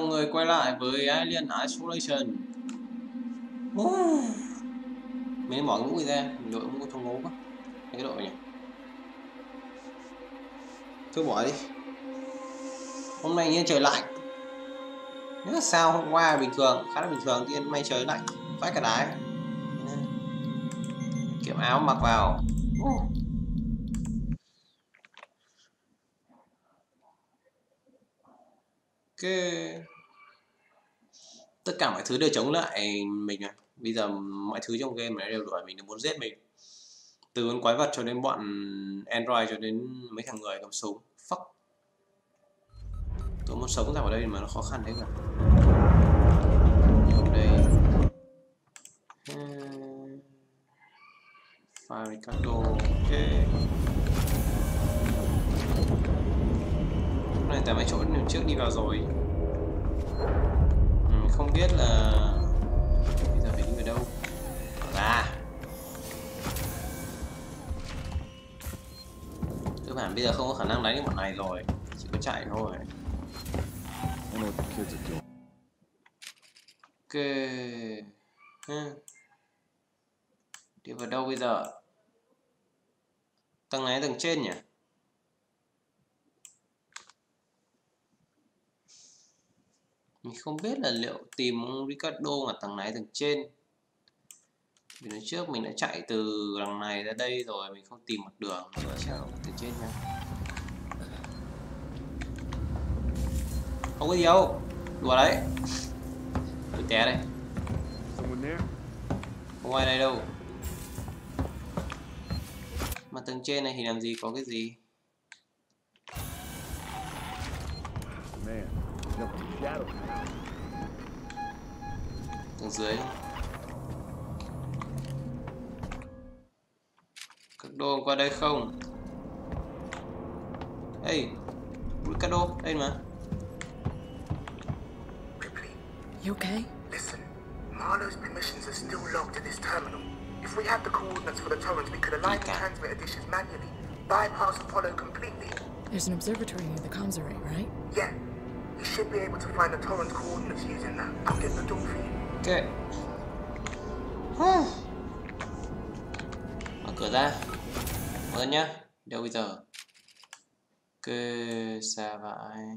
Chào người quay lại với Alien Isolation. Mình bỏ cái mũ ra, mình đội mũ trong ngố quá. Cái đội nhỉ? Thôi bỏ đi. Hôm nay như trời lạnh. Nếu là sao hôm qua bình thường, khá là bình thường, thì hôm nay trời lạnh, vãi cả đái. Kiểu áo mặc vào. Tất cả mọi thứ đều chống lại mình rồi. Bây giờ mọi thứ trong game này đều đuổi mình, đều muốn giết mình. Từ con quái vật cho đến bọn Android cho đến mấy thằng người cầm súng. Fuck. Tôi muốn sống ra ở đây mà nó khó khăn đấy mà. Đây. Fabricato. Ok. Này tại mấy chỗ trước đi vào rồi. Không biết là bây giờ phải đi vào đâu. Cơ bản bây giờ không có khả năng đánh được bọn này rồi, chỉ có chạy thôi. Ok. Đi vào đâu bây giờ? Tầng này tầng trên nhỉ? Mình không biết là liệu tìm Ricardo ở tầng này tầng trên. Vì lần trước mình đã chạy từ đằng này ra đây rồi, mình không tìm một đường nữa, chắc là từ trên nha. Không có gì đâu, đùa đấy. Tôi té đây. Không ai đây đâu. Mà tầng trên này thì làm gì có cái gì. Tầng dưới. Các đô qua đây không? Hey, Ricardo, đây mà. Ripley, You okay? listen. Marlowe's permissions are still locked in this terminal. If we had the coordinates for the torrents, we could align the transmitter dishes manually, bypass Apollo completely. There's an observatory near the comms array, right? Yeah, we should be able to find the torrent coordinates using that. I'll get the door for you. Ok. Mở cửa ra. Mở ra nhá. Đâu bây giờ? Ok, xa vãi.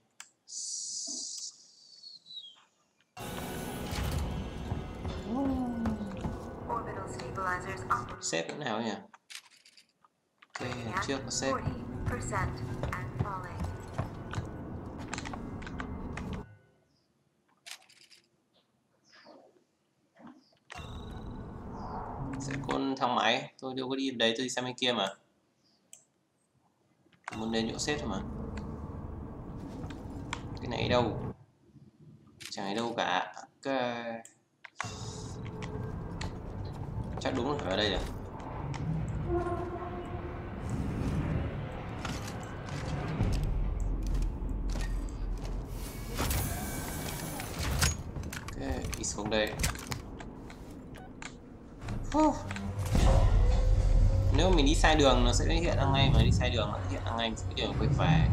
Xếp chỗ nào nhỉ? Ok, trước có xếp. Sẽ con thang máy. Tôi đâu có đi đấy, tôi đi sang bên kia mà. Tôi muốn đến chỗ xếp thôi mà. Cái này đâu? Chẳng thấy đâu cả. Ok. Chắc đúng là phải ở đây rồi. Ok, đi xuống đây. Nếu mình đi sai đường nó sẽ hiện ra ngay, mà đi sai đường nó sẽ hiện ra ngay, cái đường quay về.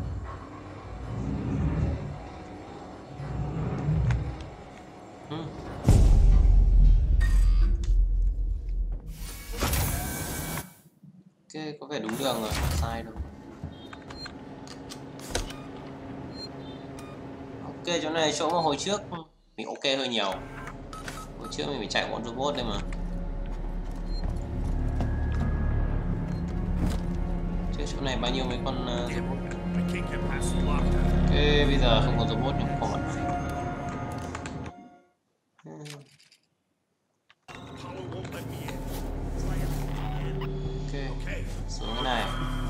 Ok, có vẻ đúng đường rồi, không sai đâu. Ok, chỗ này chỗ mà hồi trước mình ok hơn nhiều. Hồi trước mình phải chạy bọn robot đây mà. Trước chỗ này bao nhiêu mấy con robot. Ok, bây giờ không còn robot nhưng có mặt này. Ok, xuống cái này.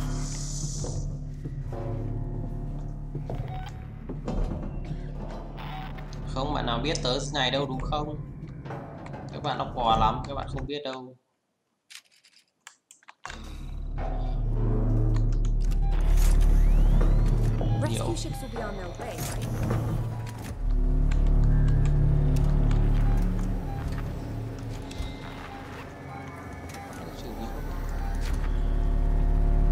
Không bạn nào biết tới này đâu đúng không? Các bạn nó bò lắm, các bạn không biết đâu. Rescue ships will be on their way, right?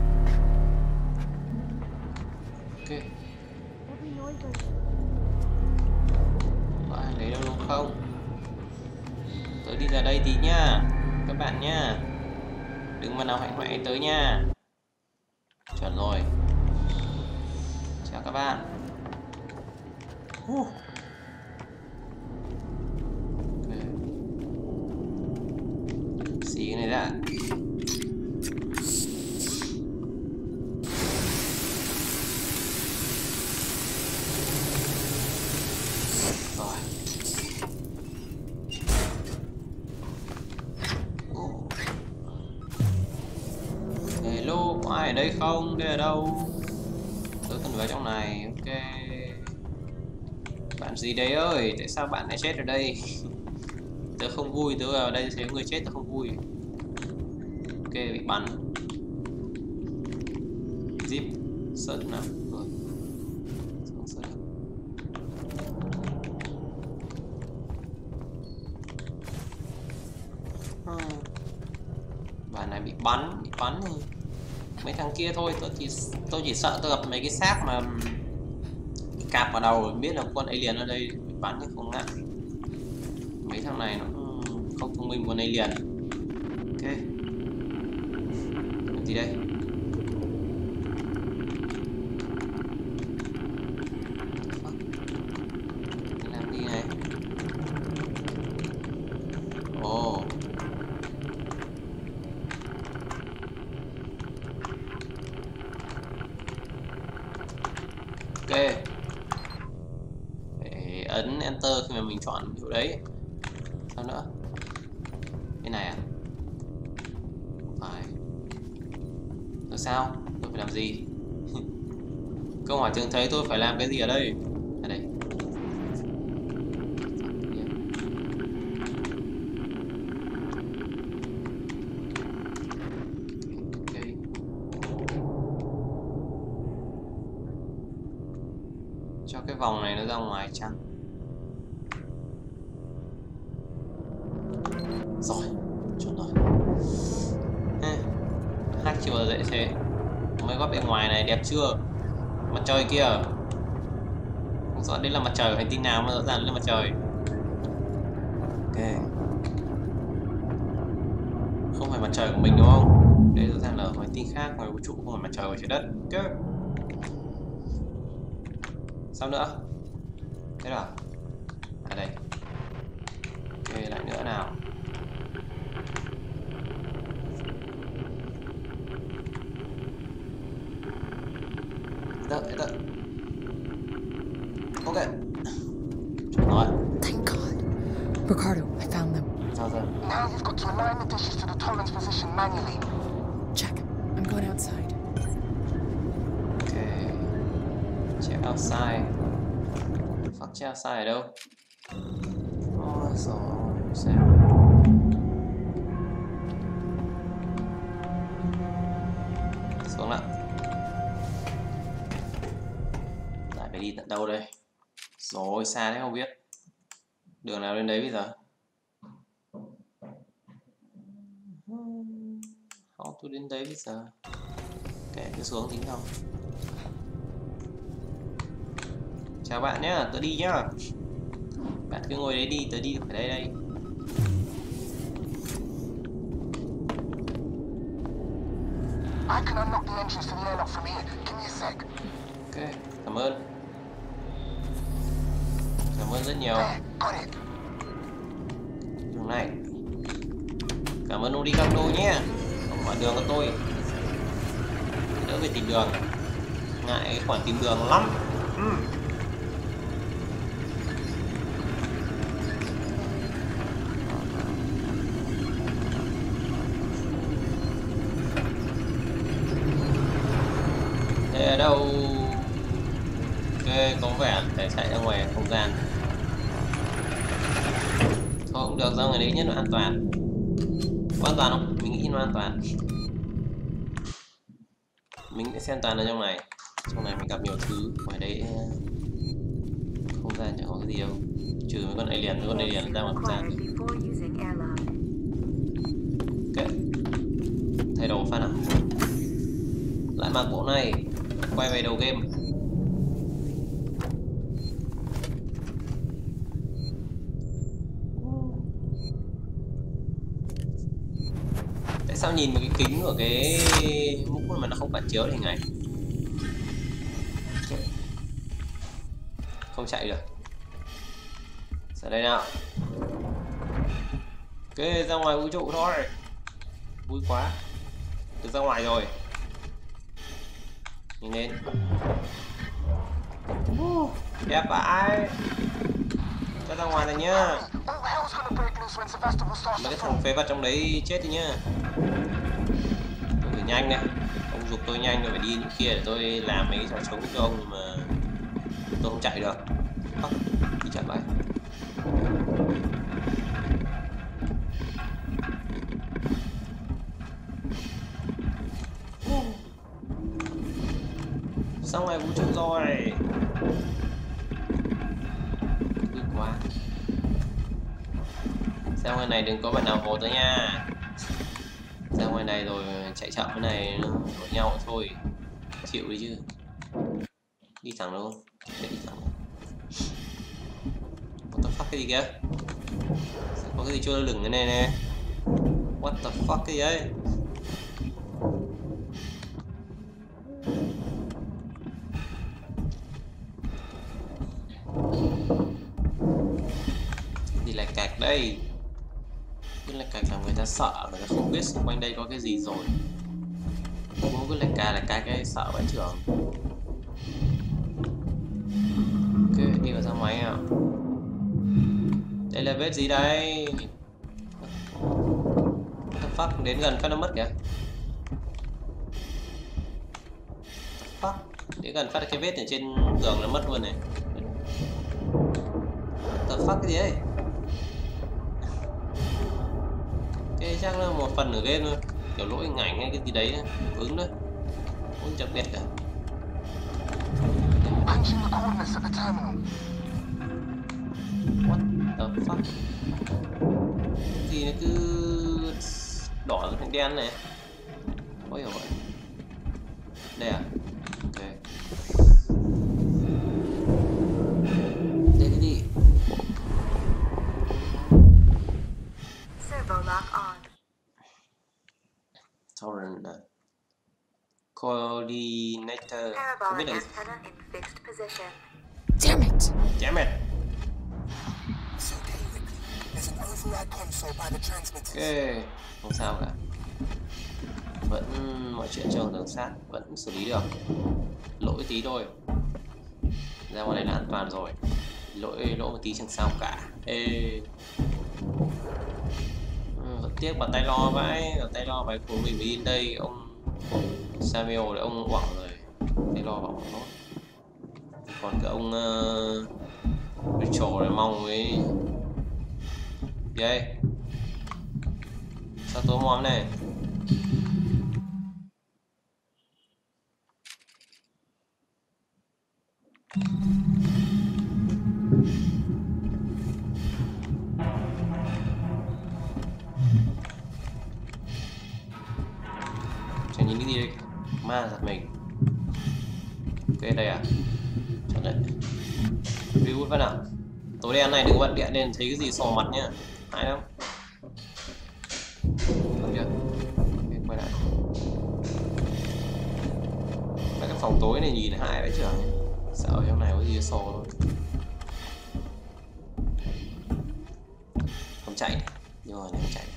Ok. Tớ đi ra đây tí nha các bạn nhá, đừng mà nào hạnh hoẹ tới nha. Chuẩn rồi. Chào các bạn. Okay. Xí cái này ra. Rồi. Hello, có ai ở đây không? Đây ở đâu? Tớ cần vào trong này. Ok. Bạn gì đấy ơi? Tại sao bạn lại chết ở đây? Tớ không vui, tớ vào đây thấy người chết tớ không vui. Ok, bị bắn. Zip, search nào. Rồi. Search. Bạn này bị bắn thì mấy thằng kia thôi. Tôi chỉ sợ tôi gặp mấy cái xác mà cạp vào đầu biết là con alien ở đây bị bắn thì không ngại. Mấy thằng này nó không thông minh con alien. Ok. Làm gì đây? Làm gì này? Ồ. Ok. Để ấn enter khi mà mình chọn chỗ đấy. Sao nữa? Cái này à? Phải. Rồi sao? Tôi phải làm gì? Câu hỏi thường thấy tôi phải làm cái gì ở đây? Ở đây. Okay. Cho cái vòng này nó ra ngoài chăng? Rồi, chuẩn rồi. Hack chưa bao giờ dễ thế. Mấy góc bên ngoài này đẹp chưa? Mặt trời kia. Không rõ đấy là mặt trời hành tinh nào mà rõ ràng là mặt trời. Ok. Không phải mặt trời của mình đúng không? Đây rõ ràng là hành tinh khác ngoài vũ trụ, không phải mặt trời của trái đất. Ok. Sao nữa? Thế nào? À đây. Ok, lại nữa nào. Đợi. Ok. Chuẩn rồi. Thank God. Ricardo, I found them. Sao rồi? Now you've got to align the dishes to the torrent's position manually. Check. I'm going outside. Ok. Check outside. Fuck, check outside ở đâu? Ôi rồi, sao? Xuống nào. Lại phải đi tận đâu đây? Rồi, xa đấy không biết. Đường nào lên đấy bây giờ? Không, tôi đến đấy bây giờ. Kệ, cứ xuống tính không? Chào bạn nhá, tớ đi nhá. Bạn cứ ngồi đấy đi, tớ đi phải đây đây. I can unlock the entrance to the airlock from here. Give me a sec. Ok, cảm ơn. Cảm ơn rất nhiều. There, got it. Đường này. Cảm ơn ông Ricardo nhé. Ông mở đường cho tôi. Đỡ phải tìm đường. Ngại khoản tìm đường lắm. Thế ở đâu? Ok, có vẻ phải chạy ra ngoài không gian. Thôi cũng được, ra ngoài đấy nhất là an toàn. Có an toàn không? Mình nghĩ nó an toàn. Mình sẽ an toàn ở trong này. Trong này mình gặp nhiều thứ. Ngoài đấy không gian chẳng có cái gì đâu. Trừ mấy con alien ra ngoài không gian. Ok. Thay đồ phát nào. Lại mặc bộ này. Quay về đầu game. Sao nhìn vào cái kính của cái mũ mà nó không phản chiếu hình ảnh? Không chạy được. Ra đây nào. Ok, ra ngoài vũ trụ thôi. Vui quá. Được ra ngoài rồi. Nhìn lên. Đẹp vãi. Ra ngoài rồi nhá. Mấy cái thằng phế vật trong đấy chết đi nhá. Tôi phải nhanh đây. Ông giục tôi nhanh rồi phải đi những kia để tôi làm mấy cái trò chống cho ông mà tôi không chạy được. Đi chậm lại. Xong ngoài vũ trụ rồi. Vui quá. Ra ngoài này đừng có bạn nào vồ tôi nha. Ra ngoài này rồi chạy chậm cái này nó đuổi nhau thôi. Chịu đi chứ. Đi thẳng luôn. Chạy đi thẳng. What the fuck cái gì kìa? Có cái gì trôi lửng cái này nè. What the fuck cái gì ấy? Gì lại cạch đây? Cái lạch cạch làm người ta sợ, người ta không biết xung quanh đây có cái gì rồi. Bố cứ lạch cạch cái sợ vãi trưởng. Ok, đi vào ra máy nào. Đây là vết gì đây? What the fuck, đến gần phát nó mất kìa. Fuck, đến gần phát cái vết ở trên tường nó mất luôn này. What the fuck cái gì ấy? Cái chắc là một phần ở game thôi, kiểu lỗi hình ảnh hay cái gì đấy ứng đấy, không đặc biệt cả. What the fuck? Cái gì nó cứ đỏ thành đen này, có hiểu vậy? Đây à? Ok. Đây cái gì? Servo lock on. Torrent coordinator. Không biết Parabolic là antenna in fixed position. Damn it! damn it. It's okay, Rick. There's an override console by the transmitters. Ok, không sao cả. Vẫn mọi chuyện trong tường sát vẫn xử lý được. Lỗi tí thôi. Ra ngoài này là an toàn rồi. Lỗi một tí chẳng sao cả. Ê. Vẫn tiếc bàn tay lo vãi, bàn tay lo phải của mình đi đây ông Samuel để ông quẳng rồi. Tay lo bảo nó. Còn cái ông Rachel này mong với đây. Sao tối móm này? Chẳng nhìn cái gì đây? Ma giật mình. Ok đây à? Chọn đấy. Reboot phát nào. Tối đen này đừng bật điện nên thấy cái gì sò mặt nhá. Hay lắm. Được chưa? Ok, quay lại. Cái phòng tối này nhìn hại đấy chứ. Sợ ở trong này có gì sò thôi. Không chạy này. Rồi này không chạy.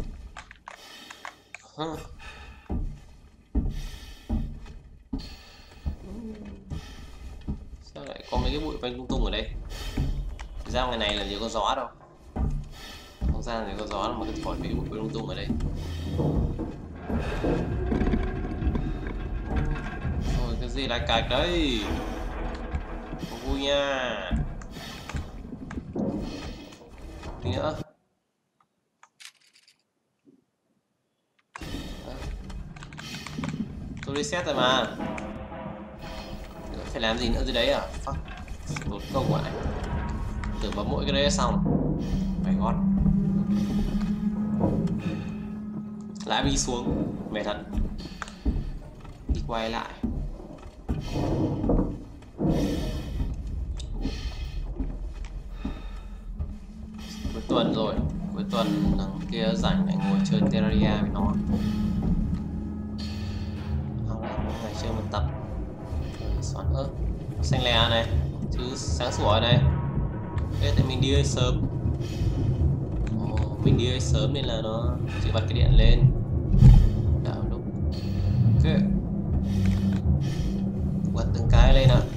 Sao lại có mấy cái bụi vanh lung tung ở đây? Ra ngoài này làm gì có gió đâu. Không gian thì có gió mà cứ thổi mấy cái bụi lung tung ở đây. Rồi cái gì lại cạch đấy? Không vui nha. Tí nữa. Tôi reset rồi mà. Phải làm gì nữa dưới đấy à? Fuck. Một câu quả này. Tưởng bấm mỗi cái đấy là xong. Phải gót. Lại đi xuống. Mệt thật. Đi quay lại. Cuối tuần rồi. Cuối tuần tuần thằng kia rảnh lại ngồi chơi Terraria với nó. Không là mỗi ngày chơi một tập. Xoắn ớt xanh lè này, chứ sáng sủa này. Thế tại mình đi hơi sớm. Mình đi hơi sớm nên là nó chỉ bật cái điện lên. Đảo lúc. Ok. Bật từng cái lên ạ.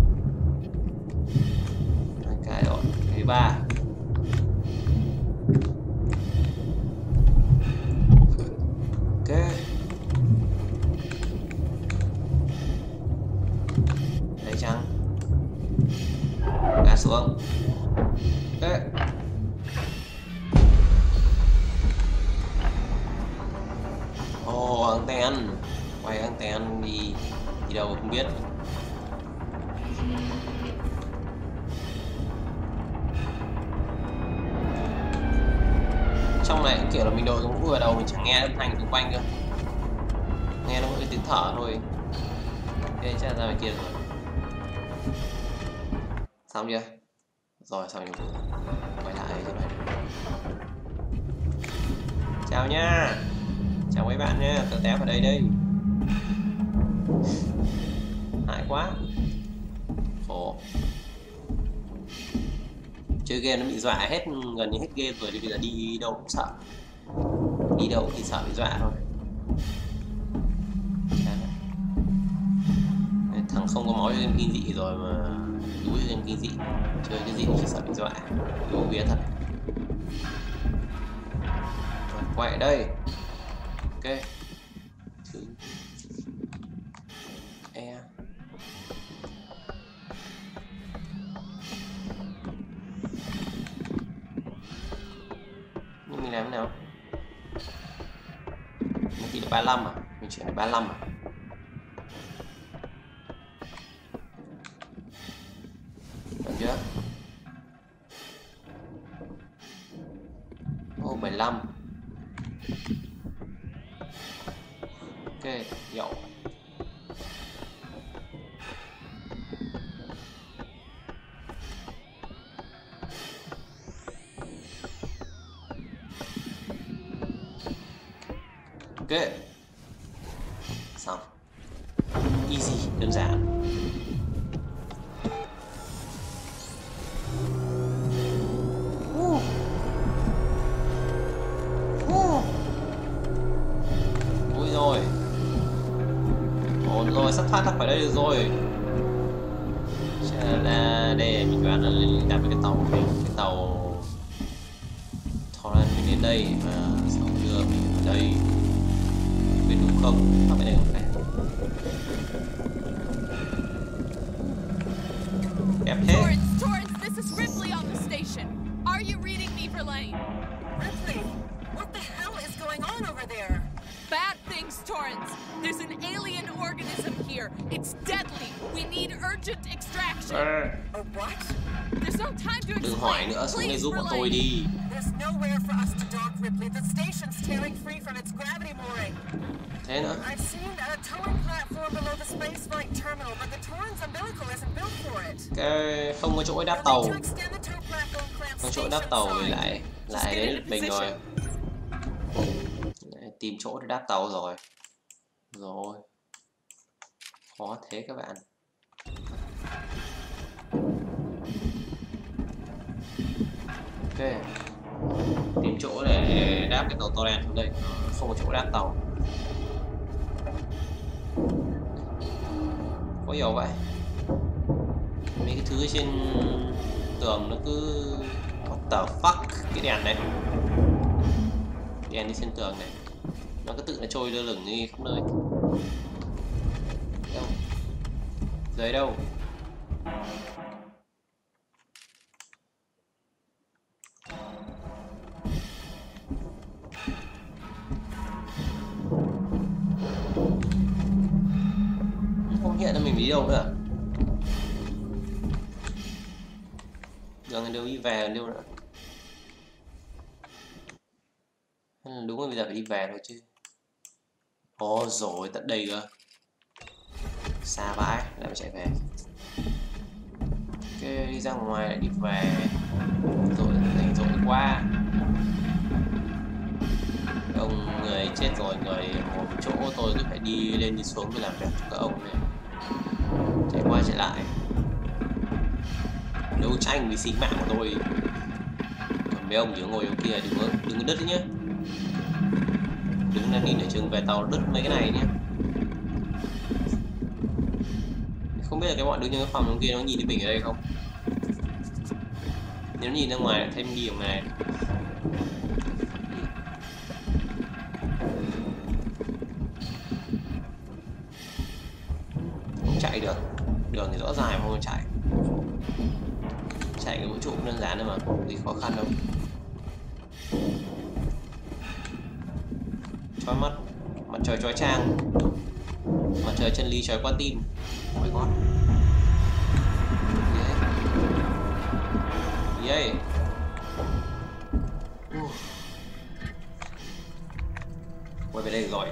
Hai cái rồi, cái 3. Ok. Đây chăng? Ngã xuống. Ok. Anten. Quay anten đi đâu không biết. Trong này kiểu là mình đội cái mũ vào đầu mình chẳng nghe âm thanh xung quanh cơ, nghe nó mỗi cái tiếng thở thôi. Ok, chắc là ra ngoài kia rồi. Xong chưa? Rồi xong rồi. Quay lại cho này. Chào nha. Chào mấy bạn nha, tớ té vào đây đây. Hại quá. Khổ. Chơi game nó bị dọa hết, gần như hết game rồi, thì bây giờ đi đâu cũng sợ. Đi đâu thì sợ bị dọa thôi. Thằng không có máu cho game kinh dị rồi mà đuối cho game kinh dị. Chơi cái gì cũng chỉ sợ bị dọa. Yếu vía thật. Quay ở đây. Ok. Thứ E. Nhưng mình làm thế nào? Mình chỉ là 35 à? Mình chuyển là 35 à? Được chưa? Ô, 75. Ok, dậu. Ok. Xong. Easy, đơn giản. Ui rồi. Ổn rồi, sắp thoát ra khỏi đây được rồi. Chắc là đây mình đoán là đặt với cái tàu của mình. Cái tàu Thoran mình đến đây và sau đưa mình ở đây. Biết đúng không? Ở bên này không phải. Đẹp thế. Torrance, this is Ripley on the station. Are you reading me, Verlaine? Ripley, what the hell is going on over there? Bad things, Torrance. There's an alien organism here. It's deadly. We need urgent extraction. A what? There's no time to explain. Đừng hỏi nữa, xuống đây giúp bọn tôi đi. There's nowhere for us to dock, Ripley. The station's tearing free from its gravity mooring. Thế nữa. I've seen a towing platform below the space flight terminal, but the Torrance umbilical isn't built for it. Cái không có chỗ đáp tàu. Không chỗ đáp tàu thì lại đến lượt mình rồi. Tìm chỗ để đáp tàu rồi. Rồi. Khó thế các bạn. Ok. Tìm chỗ để đáp cái tàu Torrance xuống đây. Không có chỗ đáp tàu. Có hiểu vậy. Mấy cái thứ trên tường nó cứ what the fuck. Cái đèn này. Đèn đi trên tường này. Nó cứ tự nó trôi lơ lửng đi khắp nơi. Đâu? Dưới đâu? Không hiện là mình đi đâu nữa. Đường này đâu đi về đâu nữa. Đúng rồi, bây giờ phải đi về thôi chứ. Ồ rồi, tận đây cơ. Xa vãi, lại phải chạy về. Ok, đi ra ngoài lại đi về. Rồi, thành rồi qua. chết rồi, người một chỗ tôi cứ phải đi lên đi xuống để làm việc cho các ông này, chạy qua chạy lại đấu tranh vì sinh mạng của tôi. Còn mấy ông chỉ ngồi ở kia đừng có đứt nhé, đứng lên đi nửa chừng về tàu đứt mấy cái này nhé. Không biết là cái bọn đứng trong cái phòng trong kia nó nhìn thấy mình ở đây không, nếu nhìn ra ngoài thêm điểm này. Không chạy được, đường thì rõ ràng mà không chạy cái vũ trụ đơn giản thôi mà, không gì khó khăn đâu. Chói mắt, mặt trời chói chang, mặt trời chân lý chói qua tim. Oh my god. Yay. Quay về đây rồi.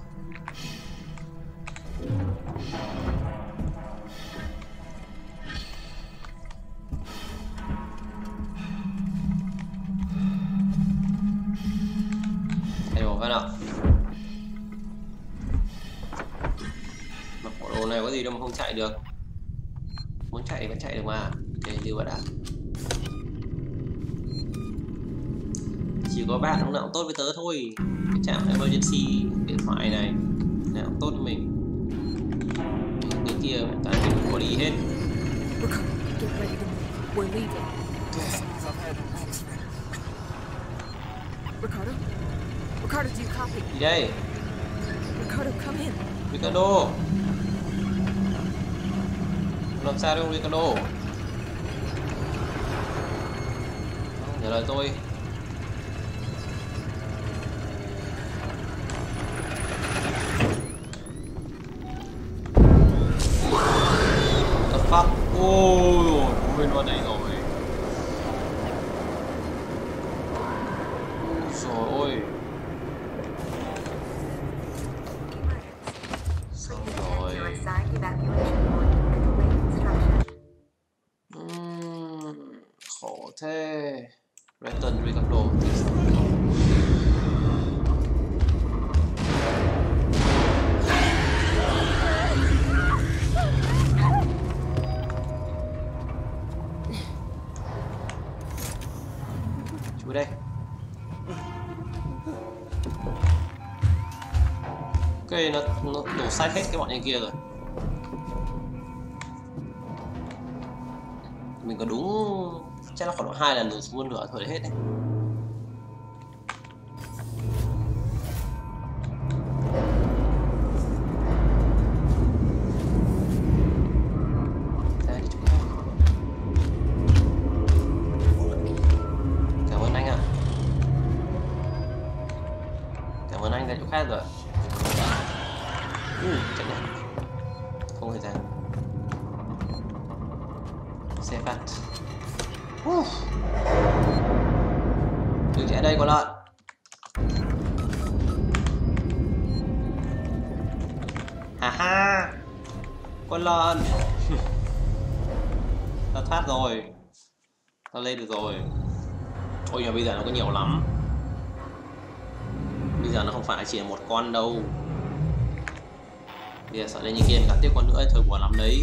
Thay đồ phát nào. Mặc bộ đồ này có gì đâu mà không chạy được. Muốn chạy thì vẫn chạy được mà. Ok, lưu vào đã. Chỉ có bạn lúc nào cũng tốt với tớ thôi. Cái trạm emergency điện thoại này nào cũng tốt với mình. Cái kia toàn mình có đi hết. Ricardo, get ready to move. We're leaving. Ricardo? Ricardo, do you copy? Đi đây. Ricardo, come in. Ricardo. Làm sao đâu Ricardo? Trả lời tôi. Fuck. Ôi, quên vào đây rồi. Trời ơi. Xong rồi. Khổ thế. Return Ricardo thì sao? Chú đây. Ok, nó đổ sai hết cái bọn này kia rồi. Mình có đúng chắc là khoảng 2 lần đổ xuống lửa thôi hết đấy. Cảm ơn anh ạ. Cảm ơn anh ra chỗ khác rồi. Chạy nhá. Không thời gian. Xe phát. Đừng chạy đây con lợn. Ha ha. Con lợn. Tao thoát rồi. Tao lên được rồi. Ôi nhưng bây giờ nó có nhiều lắm. Bây giờ nó không phải chỉ là một con đâu. Bây giờ sợ lên như kia cả tiếp con nữa thôi buồn lắm đấy.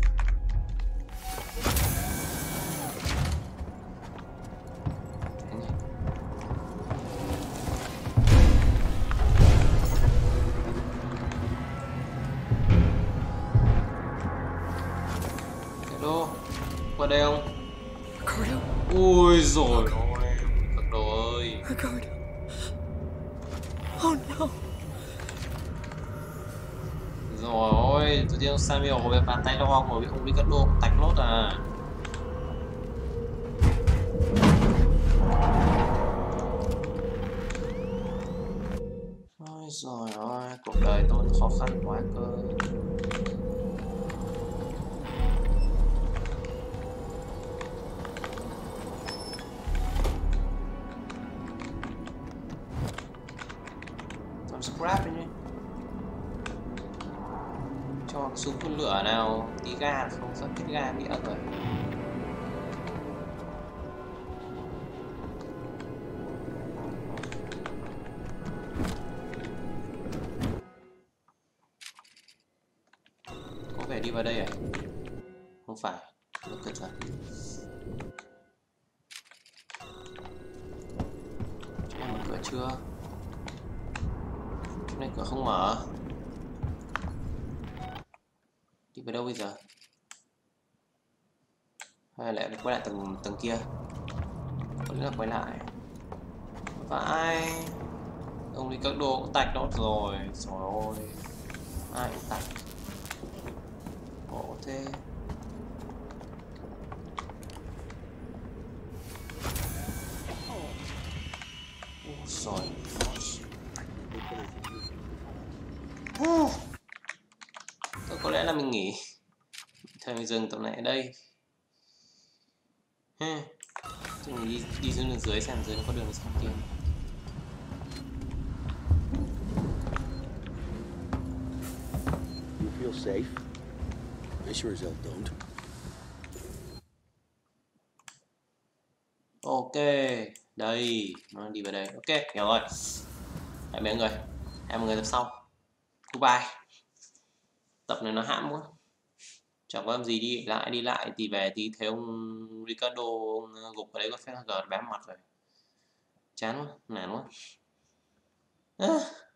Hello, qua đây không? Ricardo? Ui rồi ôi, Ricardo ơi. Ricardo. Oh no. Rồi ôi, tự nhiên Samuel về bàn tay lo ngồi với ông Ricardo tạch lốt à. Ôi giời ơi, cuộc đời tôi khó khăn quá cơ. Làm scrap đi nhé. Cho súng phun lửa nào, tí ga không sợ hết ga bị ớt rồi. Phải đi vào đây à? Không phải. Nó cực rồi. Chỗ này mở cửa chưa? Chỗ này cửa không mở. Đi vào đâu bây giờ? Hay lại quay lại tầng kia? Có lẽ là quay lại. Vãi. Ông Ricardo cũng tạch đó rồi. Trời ơi. Ai cũng tạch. Khổ thế. Ôi trời. Tôi có lẽ là mình nghỉ. Thôi mình dừng tập này ở đây. Thì mình đi xuống đường dưới xem dưới nó có đường sang kia. You feel safe? I sure as hell don't. Ok, đây, nó đi vào đây. Ok, hiểu rồi. Hãy mấy người, hẹn mọi người tập sau. Goodbye. Tập này nó hãm quá. Chẳng có làm gì đi lại thì về tí thấy ông Ricardo ông gục ở đấy có phép gờ bám mặt rồi. Chán quá, nản quá.